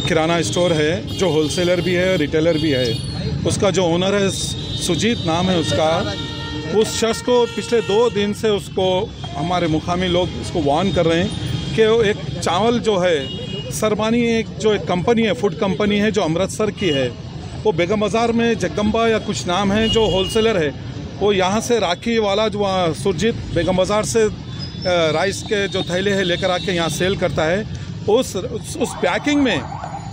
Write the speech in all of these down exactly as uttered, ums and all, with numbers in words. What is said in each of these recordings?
किराना store है जो wholesaler भी है रिटेलर भी है। उसका जो ओनर है सुजीत नाम है उसका। उस शख्स को पिछले दो दिन से उसको हमारे मुकामी लोग उसको वार्न कर रहे हैं कि वो एक चावल जो है सरबानी एक जो एक कंपनी है फूड कंपनी है जो अमृतसर की है, वो बेगम बाज़ार में जगदम्बा या कुछ नाम है जो होलसेलर है, वो यहाँ से राखी वाला जो सुरजीत बेगम बाज़ार से राइस के जो थैले है लेकर आके यहाँ सेल करता है। उस उस, उस पैकिंग में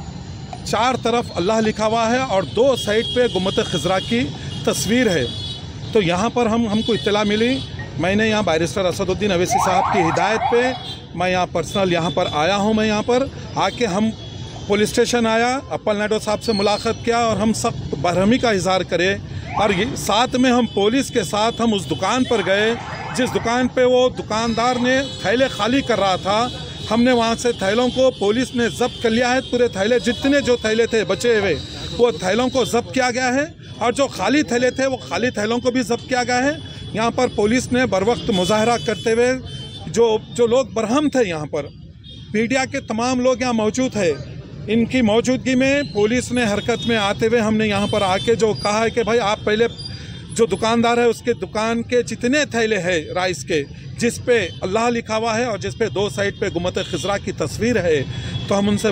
चार तरफ अल्लाह लिखा हुआ है और दो साइड पे गुम्बद खिज़रा की तस्वीर है। तो यहाँ पर हम हमको इत्तला मिली, मैंने यहाँ बैरिस्टर असदुद्दीन अवैसी साहब की हिदायत पे मैं यहाँ पर्सनल यहाँ पर आया हूँ। मैं यहाँ पर आके हम पुलिस स्टेशन आया, अप्पल नायडू साहब से मुलाकात किया और हम सख्त बरहमी का इजहार करें और ये साथ में हम पुलिस के साथ हम उस दुकान पर गए जिस दुकान पे वो दुकानदार ने थैले खाली कर रहा था। हमने वहाँ से थैलों को पुलिस ने जब्त कर लिया है। पूरे थैले जितने जो थैले थे बचे हुए वो थैलों को जब्त किया गया है और जो खाली थैले थे वो खाली थैलों को भी जब्त किया गया है। यहाँ पर पुलिस ने बर वक्त मुजाहरा करते हुए जो जो लोग बरहम थे, यहाँ पर मीडिया के तमाम लोग यहाँ मौजूद है, इनकी मौजूदगी में पुलिस ने हरकत में आते हुए हमने यहाँ पर आके जो कहा है कि भाई आप पहले जो दुकानदार है उसके दुकान के जितने थैले हैं राइस के जिस पे अल्लाह लिखा हुआ है और जिस पे दो साइड पे गुम्बद खिज़रा की तस्वीर है, तो हम उनसे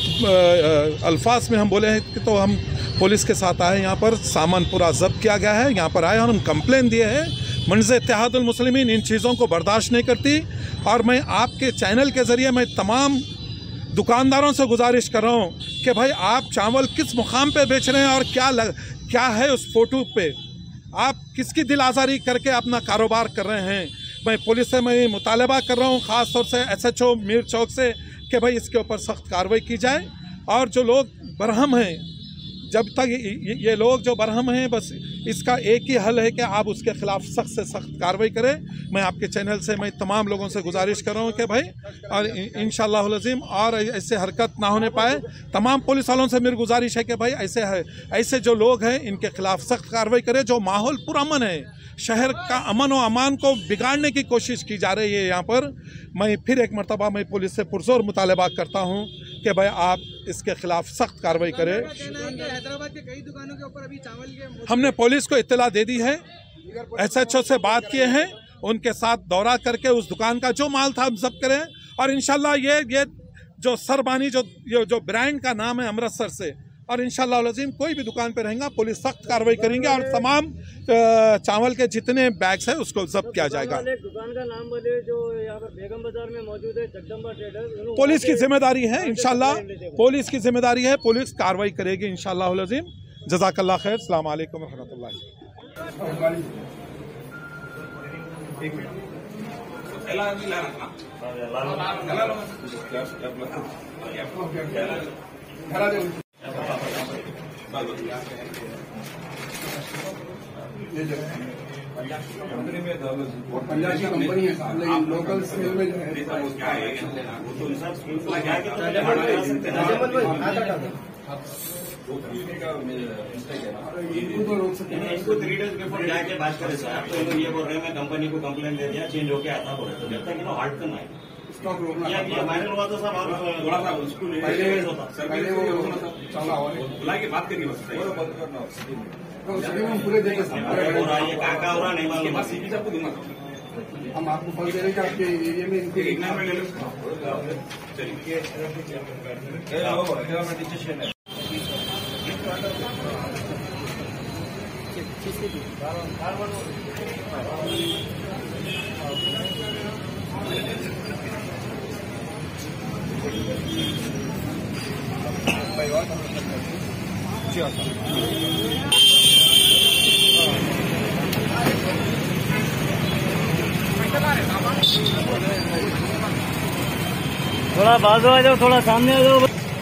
सख्त अल्फाज में हम बोले हैं कि तो हम पुलिस के साथ आए, यहाँ पर सामान पूरा जब्त किया गया है। यहाँ पर आए और हम कंप्लेन दिए हैं। मंज़ इत्तेहादुल मुस्लिमीन इन चीज़ों को बर्दाश्त नहीं करती और मैं आपके चैनल के ज़रिए मैं तमाम दुकानदारों से गुजारिश कर रहा हूँ कि भाई आप चावल किस मुकाम पे बेच रहे हैं और क्या लग, क्या है उस फ़ोटो पे, आप किसकी दिल आज़ारी करके अपना कारोबार कर रहे हैं। मैं पुलिस से मैं मुतालबा कर रहा हूँ ख़ास तौर से S H O Mir Chowk से कि भाई इसके ऊपर सख्त कार्रवाई की जाए और जो लोग बरहम हैं, जब तक ये, ये लोग जो बरहम हैं, बस इसका एक ही हल है कि आप उसके ख़िलाफ़ सख्त से सख्त कार्रवाई करें। मैं आपके चैनल से मैं तमाम लोगों से गुजारिश कर रहा हूँ कि भाई और इंशाअल्लाहुल अज़ीम और ऐसे हरकत ना होने पाए। तमाम पुलिस वालों से मेरी गुजारिश है कि भाई ऐसे है ऐसे जो लोग हैं इनके ख़िलाफ़ सख्त कार्रवाई करें। जो माहौल पुरअमन है, शहर का अमन व अमान को बिगाड़ने की कोशिश की जा रही है यहाँ पर, मैं फिर एक मरतबा मैं पुलिस से पुरजोर मुतालबा करता हूँ कि भाई आप इसके खिलाफ सख्त कार्रवाई करें। हैदराबाद के कई दुकानों के ऊपर अभी चावल के हमने पुलिस को इत्तला दे दी है, एस एच ओ से बात किए हैं, उनके साथ दौरा करके उस दुकान का जो माल था हम जब्त करें और इंशाल्लाह ये ये जो सरबानी जो ये जो ब्रांड का नाम है अमृतसर से, और इंशाअल्लाह अज़ीम कोई भी दुकान पे रहेगा पुलिस सख्त कार्रवाई करेंगे और तमाम चावल के जितने बैग्स हैं उसको जब्त किया जाएगा। दुकान का नाम बोले जो यहाँ पर बेगम बाजार में मौजूद है जगदम्बा ट्रेडर्स, पुलिस की जिम्मेदारी है, इंशाअल्लाह पुलिस की जिम्मेदारी है, पुलिस कार्रवाई करेगी इंशाअल्लाह अज़ीम। जज़ाकल्लाह खैर, अस्सलाम वालेकुम रहमतुल्लाह। पंजाबी कंपनी है साहब, लोकल सेल में जो है इनको रोक सकते हैं। इनको थ्री डेज बिफोर जाके बात करें सर, तो ये बोल रहे हैं मैं कंपनी को कंप्लेंट दे दिया, चेंज होके आता बोले, तो जब तक इन्हों हार्ड करना है स्टॉक रोकना माइनर हुआ तो सब बड़ा सा उसको पहले वो चला बुला के बात करिए बस बंद करना तो उसके हम पूरे देंगे हो रहा है, ये क्या क्या हो रहा नहीं मालूम, सीपी साहब को दूंगा, हम आपको फल दे रहे हैं आपके एरिया में इनके एक नाम ले लो। थोड़ा बाजू आ जाओ, थोड़ा सामने आ जाओ।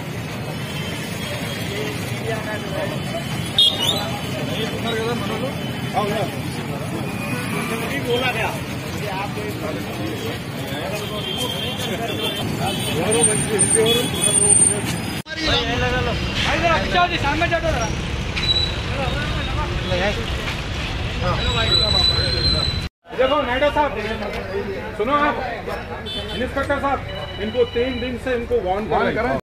बोला गया देखो नायडू साहब, सुनो आप इंस्पेक्टर साहब, इनको तीन दिन से इनको वार्न करें।